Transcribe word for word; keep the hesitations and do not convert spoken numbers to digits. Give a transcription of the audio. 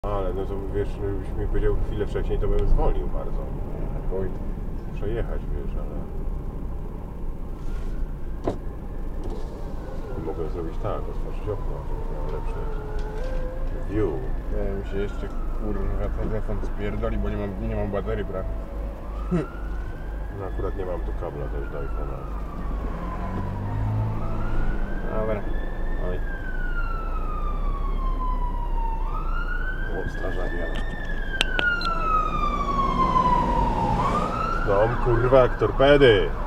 Ale no to wiesz, gdybyś mi powiedział chwilę wcześniej, to bym zwolnił bardzo. Oj. Muszę jechać, wiesz, ale... Mogę zrobić tak, otworzyć okno, żeby miał lepszy view. Nie mi się jeszcze kurwa telefon spierdoli, bo nie mam, nie mam baterii prawie. No akurat nie mam tu kabla też do iPhone'a. Dobra. Oj. O, strażak jadę. Dom kurwa jak torpedy.